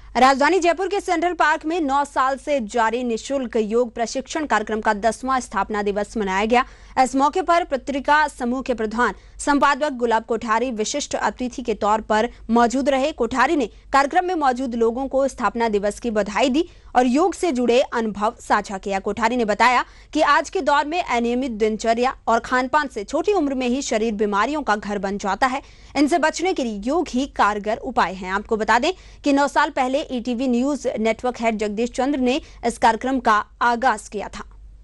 राजधानी जयपुर के central park में 9 साल से जारी निशुल्क योग प्रशिक्षण कार्यक्रम का 10वां स्थापना दिवस मनाया गया। इस मौके पर पत्रिका समूह के प्रधान संपादक गुलाब कोठारी विशिष्ट अतिथि के तौर पर मौजूद रहे। कोठारी ने कार्यक्रम में मौजूद लोगों को स्थापना दिवस की बधाई दी और योग से जुड़े अनुभव साझा किया। कोठारी ने बताया कि आज के दौर में अनियमित दिनचर्या और खानपान से छोटी उम्र में ही शरीर बीमारियों का घर बन जाता है। इनसे बचने के लिए योग ही कारगर उपाय है। आपको बता दें कि 9 साल पहले ETV news network head Jagdish Chandra ने इस कार्यक्रम का आगाज किया था।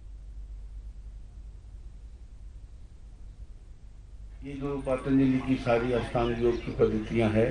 ये जो पतंजलि की सारी अष्टांग योग की पद्धतियां हैं,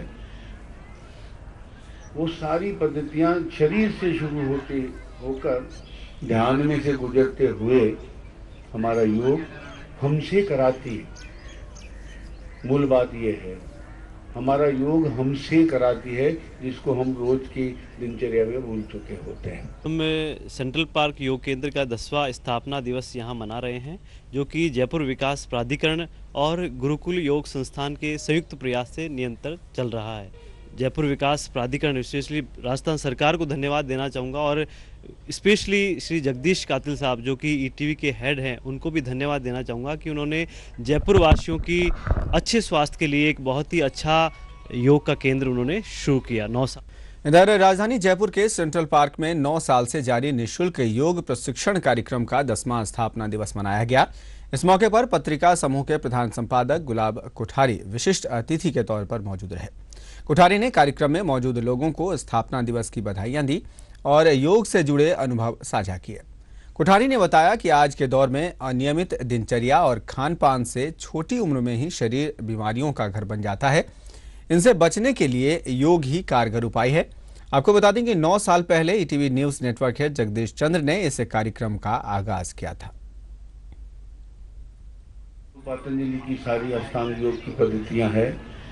वो सारी पद्धतियां शरीर से शुरू होकर ध्यान में से गुजरते हुए हमारा योग हमसे कराती है। मूल बात ये है, हमारा योग हमसे कराती है, जिसको हम रोज की दिनचर्या में भूल चुके होते हैं। हम सेंट्रल पार्क योग केंद्र का 10वां स्थापना दिवस यहां मना रहे हैं, जो कि जयपुर विकास प्राधिकरण और गुरुकुल योग संस्थान के संयुक्त प्रयास से निरंतर चल रहा है। जयपुर विकास प्राधिकरण, स्पेशली राजस्थान सरकार को धन्यवाद देना चाहूँगा और स्पेशली श्री जगदीश कातिल साहब जो कि ईटीवी के हेड हैं, उनको भी धन्यवाद देना चाहूँगा कि उन्होंने जयपुर वासियों की अच्छे स्वास्थ्य के लिए एक बहुत ही अच्छा योग का केंद्र उन्होंने शुरू किया। 9 साल इधर राजधानी जयपुर के सेंट्रल पार्क में 9 साल से जारी निःशुल्क योग प्रशिक्षण कार्यक्रम का 10वां स्थापना दिवस मनाया गया। इस मौके पर पत्रिका समूह के प्रधान संपादक गुलाब कोठारी विशिष्ट अतिथि के तौर पर मौजूद रहे। कोठारी ने कार्यक्रम में मौजूद लोगों को स्थापना दिवस की बधाइयां दी और योग से जुड़े अनुभव साझा किए। कोठारी ने बताया कि आज के दौर में अनियमित दिनचर्या और खान-पान से छोटी उम्र में ही शरीर बीमारियों का घर बन जाता है। इनसे बचने के लिए योग ही कारगर उपाय है। आपको बता दें कि 9 साल पहले ETV news network head Jagdish Chandra ने इस कार्यक्रम का आगाज किया था। पतंजलि की सारी अष्टांग योग की पद्धतियां हैं,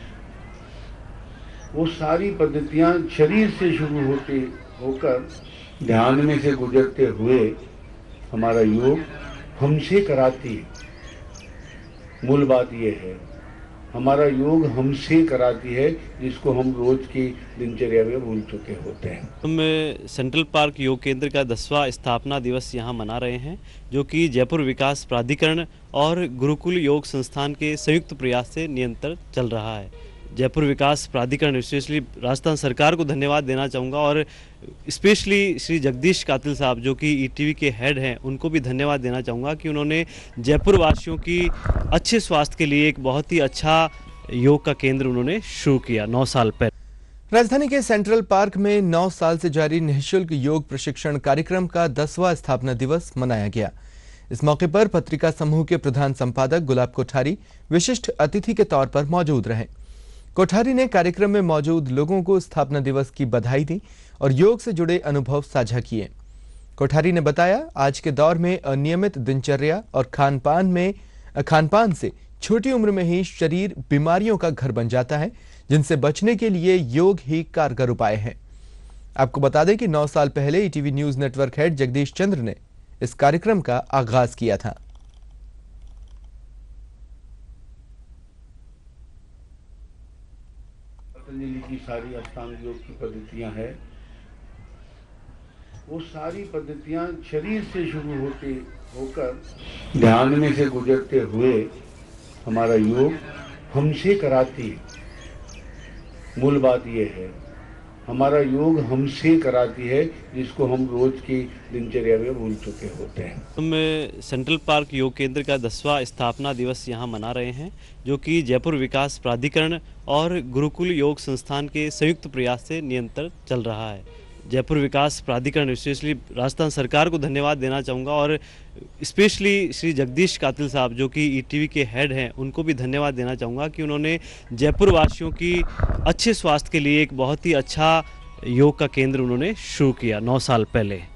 वो सारी पद्धतियां शरीर से शुरू होकर ध्यान में से गुजरते हुए हमारा योग हमसे कराती है। मूल बात ये है, हमारा योग हमसे कराती है, जिसको हम रोज की दिनचर्या में भूल चुके होते हैं। हम सेंट्रल पार्क योग केंद्र का 10वां स्थापना दिवस यहां मना रहे हैं, जो कि जयपुर विकास प्राधिकरण और गुरुकुल योग संस्थान के संयुक्त प्रयास से निरंतर चल रहा है। जयपुर विकास प्राधिकरण, स्पेशली राजस्थान सरकार को धन्यवाद देना चाहूँगा और स्पेशली श्री जगदीश कातिल साहब जो कि ईटीवी के हेड हैं, उनको भी धन्यवाद देना चाहूँगा कि उन्होंने जयपुर वासियों की अच्छे स्वास्थ्य के लिए एक बहुत ही अच्छा योग का केंद्र उन्होंने शुरू किया 9 साल पहले। राजधानी के सेंट्रल पार्क में 9 साल से जारी निःशुल्क योग प्रशिक्षण कार्यक्रम का 10वां स्थापना दिवस मनाया गया। इस मौके पर पत्रिका समूह के प्रधान संपादक गुलाब कोठारी विशिष्ट अतिथि के तौर पर मौजूद रहे। कोठारी ने कार्यक्रम में मौजूद लोगों को स्थापना दिवस की बधाई दी और योग से जुड़े अनुभव साझा किए। कोठारी ने बताया, आज के दौर में अनियमित दिनचर्या और खानपान से छोटी उम्र में ही शरीर बीमारियों का घर बन जाता है, जिनसे बचने के लिए योग ही कारगर उपाय है। आपको बता दें कि 9 साल पहले ETV news network head Jagdish Chandra ने इस कार्यक्रम का आगाज किया था। पतंजलि की सारी अष्टांग योग की पद्धतियां हैं, वो सारी पद्धतियां शरीर से शुरू होकर ध्यान में से गुजरते हुए हमारा योग हमसे कराती है। मूल बात ये है, हमारा योग हमसे कराती है, जिसको हम रोज की दिनचर्या में भूल चुके होते हैं। हम सेंट्रल पार्क योग केंद्र का 10वां स्थापना दिवस यहां मना रहे हैं, जो कि जयपुर विकास प्राधिकरण और गुरुकुल योग संस्थान के संयुक्त प्रयास से निरंतर चल रहा है। जयपुर विकास प्राधिकरण, स्पेशली राजस्थान सरकार को धन्यवाद देना चाहूँगा और स्पेशली श्री जगदीश कातिल साहब जो कि ईटीवी के हेड हैं, उनको भी धन्यवाद देना चाहूँगा कि उन्होंने जयपुर वासियों की अच्छे स्वास्थ्य के लिए एक बहुत ही अच्छा योग का केंद्र उन्होंने शुरू किया 9 साल पहले।